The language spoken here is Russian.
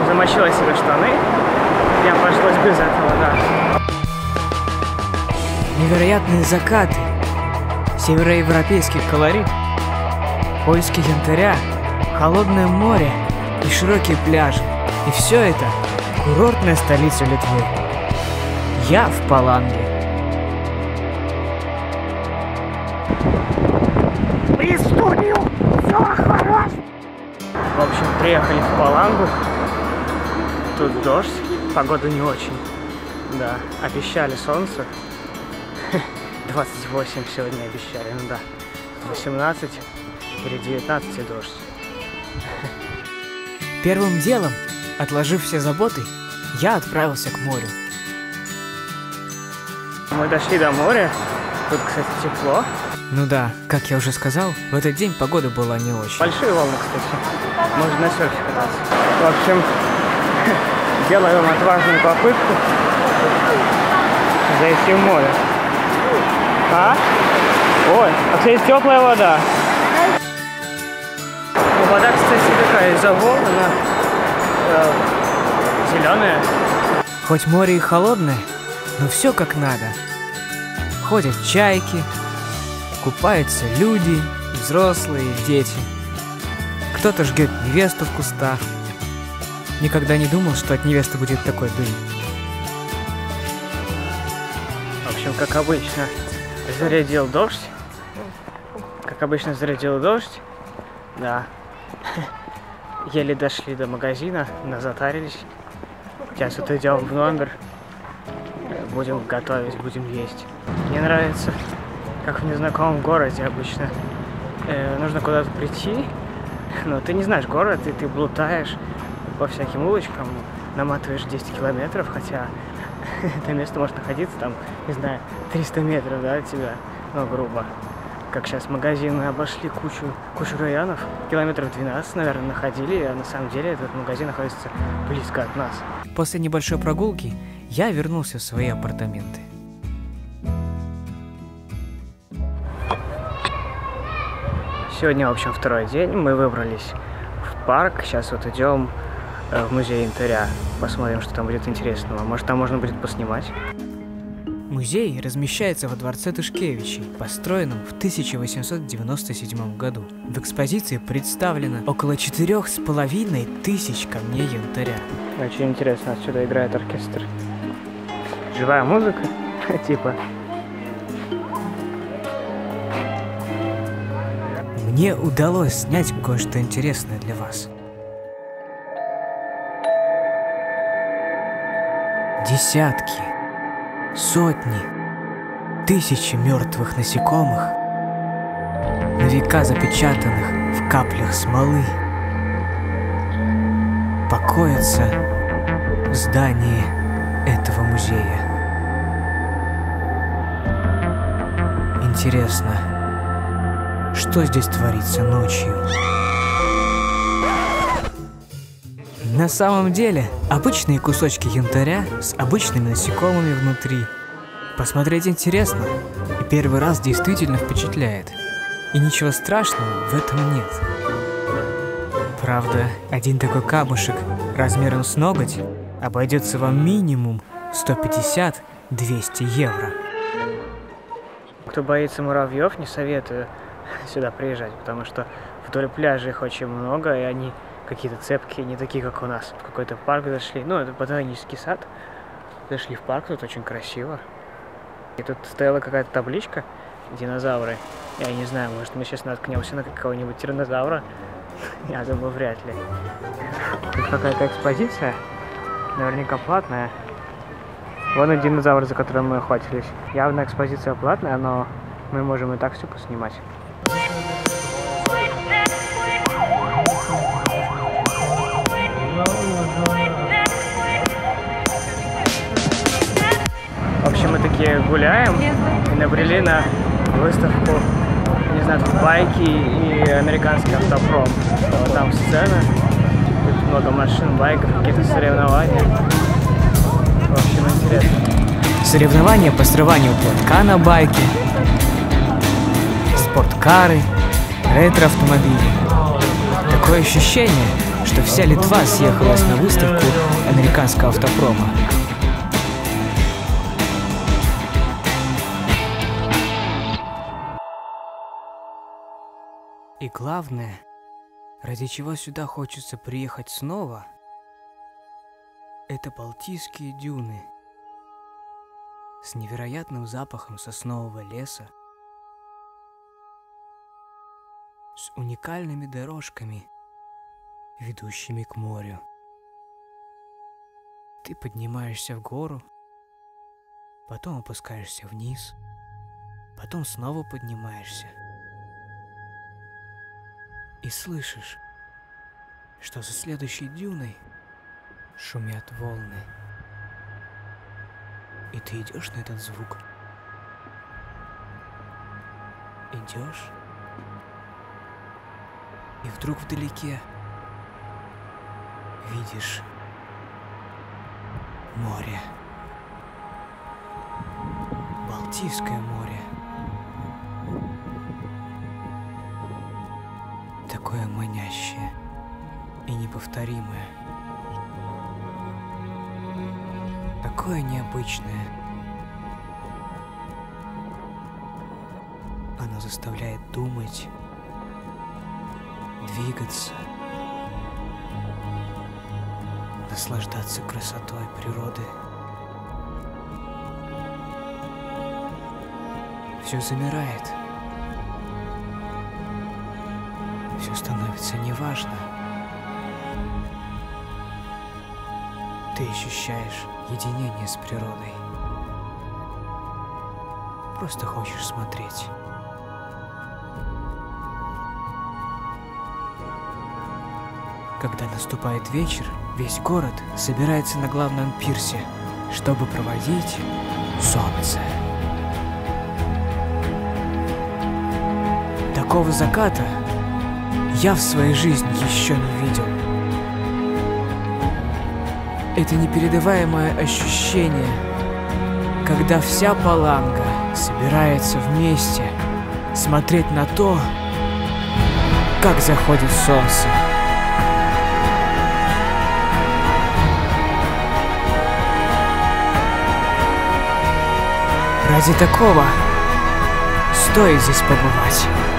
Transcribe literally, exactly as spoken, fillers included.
замочила себе штаны. Я пришлось без этого, да. Невероятные закаты, североевропейский колорит, поиски янтаря, холодное море и широкие пляжи. И все это курортная столица Литвы. Я в Паланге. При студию! Все хорошо! В общем, приехали в Палангу. Тут дождь, погода не очень. Да, обещали солнце. двадцать восемь сегодня обещали, ну да. восемнадцать или девятнадцать и дождь. Первым делом, отложив все заботы, я отправился к морю. Мы дошли до моря. Тут, кстати, тепло. Ну да, как я уже сказал, в этот день погода была не очень. Большие волны, кстати. Можно на серфе кататься. В общем, делаем отважную попытку зайти в море. А? Ой, а кстати, теплая вода. Ну, вода, кстати, такая из-за волн, она э, зеленая. Хоть море и холодное, но все как надо. Ходят чайки, купаются люди, взрослые, дети. Кто-то жгет невесту в кустах. Никогда не думал, что от невесты будет такой дым. В общем, как обычно, зарядил дождь. Как обычно, зарядил дождь. Да. Еле дошли до магазина, затарились. Сейчас вот идем в номер. Будем готовить, будем есть. Мне нравится, как в незнакомом городе обычно. Э, нужно куда-то прийти, но ты не знаешь город, и ты блутаешь по всяким улочкам, наматываешь десять километров, хотя это место может находиться там, не знаю, триста метров, да, от тебя, ну, грубо. Как сейчас магазин, мы обошли кучу, кучу районов, километров двенадцать, наверное, находили, а на самом деле этот магазин находится близко от нас. После небольшой прогулки я вернулся в свои апартаменты. Сегодня, в общем, второй день, мы выбрались в парк, сейчас вот идем в музей янтаря, посмотрим, что там будет интересного, может, там можно будет поснимать. Музей размещается во дворце Тышкевичей, построенном в тысяча восемьсот девяносто седьмом году. В экспозиции представлено около четырех с половиной тысяч камней янтаря. Очень интересно, отсюда играет оркестр. Живая музыка, типа. Мне удалось снять кое-что интересное для вас. Десятки, сотни, тысячи мертвых насекомых, на века запечатанных в каплях смолы, покоятся в здании этого музея. Интересно, что здесь творится ночью? На самом деле, обычные кусочки янтаря с обычными насекомыми внутри. Посмотреть интересно, и первый раз действительно впечатляет. И ничего страшного в этом нет. Правда, один такой камушек размером с ноготь обойдется вам минимум сто пятьдесят — двести евро. Кто боится муравьев, не советую сюда приезжать, потому что вдоль пляжа их очень много, и они какие-то цепкие, не такие, как у нас. В какой-то парк зашли, ну, это ботанический сад. Зашли в парк, тут очень красиво. И тут стояла какая-то табличка «Динозавры». Я не знаю, может, мы сейчас наткнемся на какого-нибудь тираннозавра. Я думаю, вряд ли. Тут какая-то экспозиция, наверняка платная. Вон и динозавр, за которым мы охотились. Явно экспозиция платная, но мы можем и так все поснимать. В общем, мы такие гуляем и набрели на выставку, не знаю, тут байки и американский автопром. Вот там сцена, тут много машин, байков, какие-то соревнования. В общем, интересно. Соревнования по срыванию платка на байке, спорткары, ретро-автомобили. Такое ощущение, что вся Литва съехалась на выставку американского автопрома. И главное, ради чего сюда хочется приехать снова, это Балтийские дюны с невероятным запахом соснового леса, с уникальными дорожками, ведущими к морю. Ты поднимаешься в гору, потом опускаешься вниз, потом снова поднимаешься. И слышишь, что за следующей дюной шумят волны. И ты идешь на этот звук. Идешь. И вдруг вдалеке видишь море. Балтийское море. Такое манящее и неповторимое. Такое необычное. Оно заставляет думать, двигаться, наслаждаться красотой природы. Все замирает. Все становится неважно. Ты ощущаешь единение с природой. Просто хочешь смотреть. Когда наступает вечер, весь город собирается на главном пирсе, чтобы проводить солнце. Такого заката я в своей жизни еще не видел. Это непередаваемое ощущение, когда вся Паланга собирается вместе смотреть на то, как заходит солнце. Ради такого стоит здесь побывать.